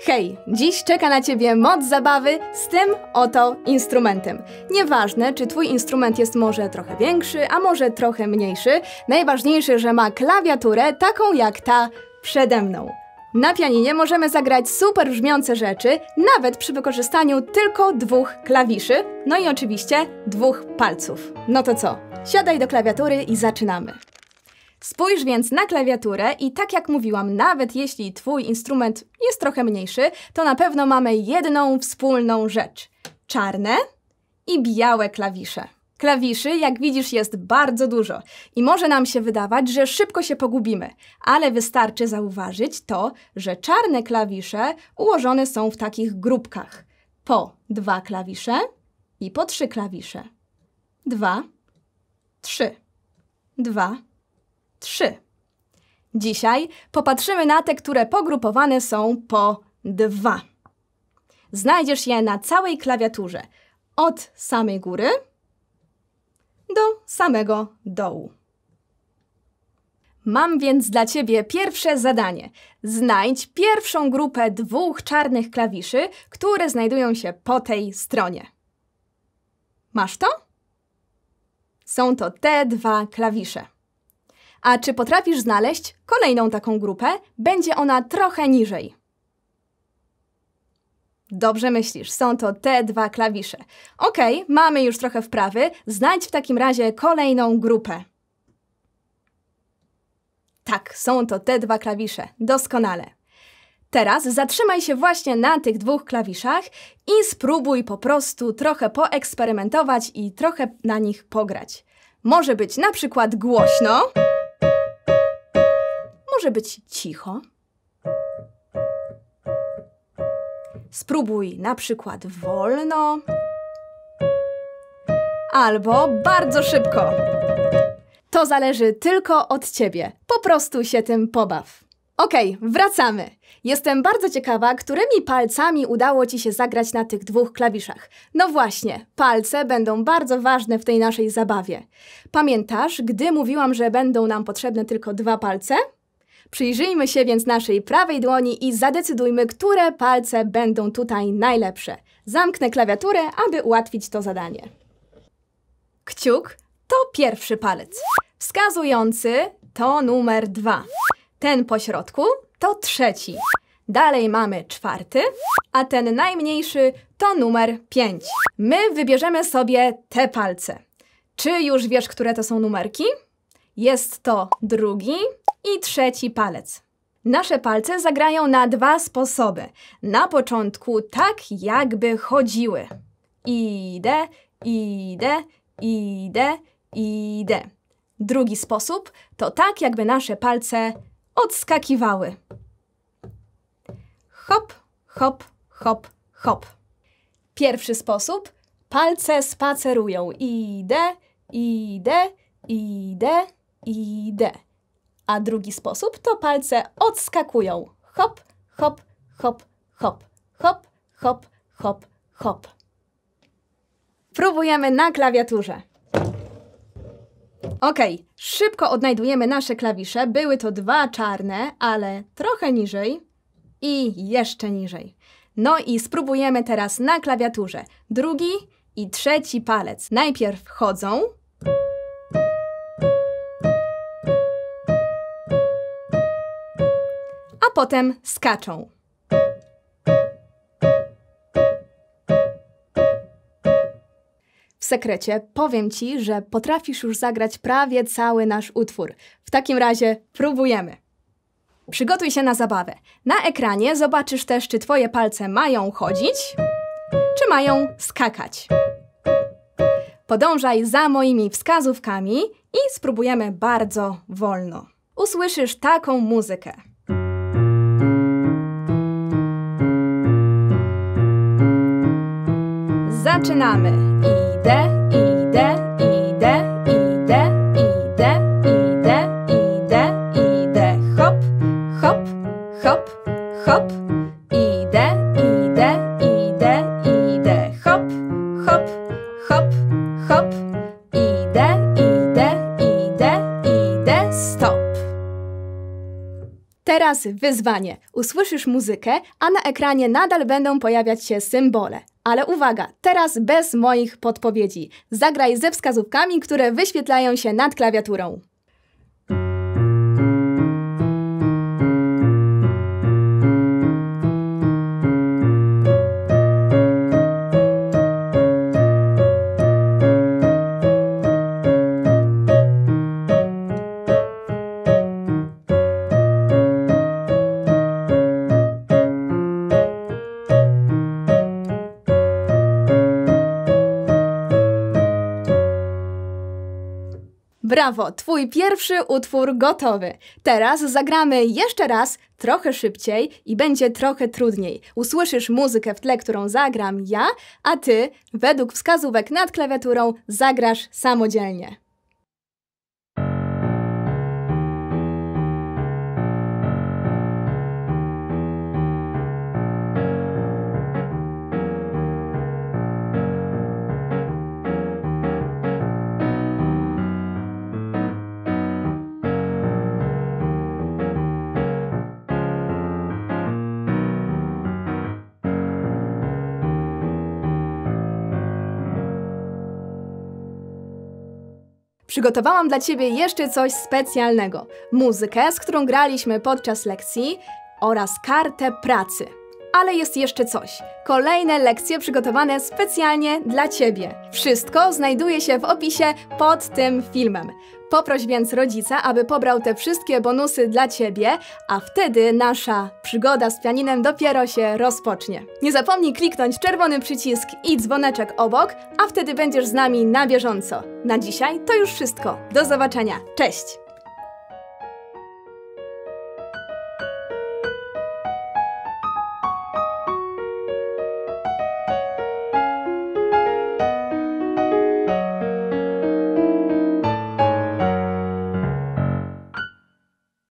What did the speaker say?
Hej, dziś czeka na Ciebie moc zabawy z tym oto instrumentem. Nieważne, czy Twój instrument jest może trochę większy, a może trochę mniejszy, najważniejsze, że ma klawiaturę taką jak ta przede mną. Na pianinie możemy zagrać super brzmiące rzeczy, nawet przy wykorzystaniu tylko 2 klawiszy, no i oczywiście 2 palców. No to co? Siadaj do klawiatury i zaczynamy. Spójrz więc na klawiaturę i tak jak mówiłam, nawet jeśli Twój instrument jest trochę mniejszy, to na pewno mamy jedną wspólną rzecz. Czarne i białe klawisze. Klawiszy, jak widzisz, jest bardzo dużo i może nam się wydawać, że szybko się pogubimy, ale wystarczy zauważyć to, że czarne klawisze ułożone są w takich grupkach. Po 2 klawisze i po 3 klawisze. 2, 3, 2, 3. Dzisiaj popatrzymy na te, które pogrupowane są po 2. Znajdziesz je na całej klawiaturze, od samej góry do samego dołu. Mam więc dla Ciebie pierwsze zadanie. Znajdź pierwszą grupę 2 czarnych klawiszy, które znajdują się po tej stronie. Masz to? Są to te 2 klawisze. A czy potrafisz znaleźć kolejną taką grupę? Będzie ona trochę niżej. Dobrze myślisz, są to te 2 klawisze. Ok, mamy już trochę wprawy. Znajdź w takim razie kolejną grupę. Tak, są to te 2 klawisze. Doskonale. Teraz zatrzymaj się właśnie na tych 2 klawiszach i spróbuj po prostu trochę poeksperymentować i trochę na nich pograć. Może być na przykład głośno. Może być cicho. Spróbuj na przykład wolno. Albo bardzo szybko. To zależy tylko od Ciebie. Po prostu się tym pobaw. Okej, wracamy. Jestem bardzo ciekawa, którymi palcami udało Ci się zagrać na tych 2 klawiszach. No właśnie, palce będą bardzo ważne w tej naszej zabawie. Pamiętasz, gdy mówiłam, że będą nam potrzebne tylko 2 palce? Przyjrzyjmy się więc naszej prawej dłoni i zadecydujmy, które palce będą tutaj najlepsze. Zamknę klawiaturę, aby ułatwić to zadanie. Kciuk to pierwszy palec. Wskazujący to numer 2. Ten po środku to 3. Dalej mamy 4, a ten najmniejszy to numer 5. My wybierzemy sobie te palce. Czy już wiesz, które to są numerki? Jest to 2. i 3 palec. Nasze palce zagrają na 2 sposoby. Na początku tak, jakby chodziły. Idę, idę, idę, idę. Drugi sposób to tak, jakby nasze palce odskakiwały. Hop, hop, hop, hop. Pierwszy sposób. Palce spacerują. Idę, idę, idę, idę. A drugi sposób to palce odskakują. Hop, hop, hop, hop, hop, hop, hop, hop. Próbujemy na klawiaturze. Ok, szybko odnajdujemy nasze klawisze. Były to 2 czarne, ale trochę niżej i jeszcze niżej. No i spróbujemy teraz na klawiaturze. 2. i 3 palec. Najpierw chodzą. A potem skaczą. W sekrecie powiem Ci, że potrafisz już zagrać prawie cały nasz utwór. W takim razie próbujemy. Przygotuj się na zabawę. Na ekranie zobaczysz też, czy Twoje palce mają chodzić, czy mają skakać. Podążaj za moimi wskazówkami i spróbujemy bardzo wolno. Usłyszysz taką muzykę. Zaczynamy. Idę, idę, idę, idę, idę, idę, idę, idę. Hop, hop, hop, hop. Idę, idę, idę, idę. Hop, hop, hop, hop. Idę, idę, idę, idę. Stop. Teraz teraz wyzwanie. Usłyszysz muzykę, a na ekranie nadal będą pojawiać się symbole. Ale uwaga, teraz bez moich podpowiedzi. Zagraj ze wskazówkami, które wyświetlają się nad klawiaturą. Brawo, twój pierwszy utwór gotowy. Teraz zagramy jeszcze raz, trochę szybciej i będzie trochę trudniej. Usłyszysz muzykę w tle, którą zagram ja, a ty, według wskazówek nad klawiaturą, zagrasz samodzielnie. Przygotowałam dla Ciebie jeszcze coś specjalnego. Muzykę, z którą graliśmy podczas lekcji oraz kartę pracy. Ale jest jeszcze coś. Kolejne lekcje przygotowane specjalnie dla Ciebie. Wszystko znajduje się w opisie pod tym filmem. Poproś więc rodzica, aby pobrał te wszystkie bonusy dla Ciebie, a wtedy nasza przygoda z pianinem dopiero się rozpocznie. Nie zapomnij kliknąć czerwony przycisk i dzwoneczek obok, a wtedy będziesz z nami na bieżąco. Na dzisiaj to już wszystko. Do zobaczenia. Cześć!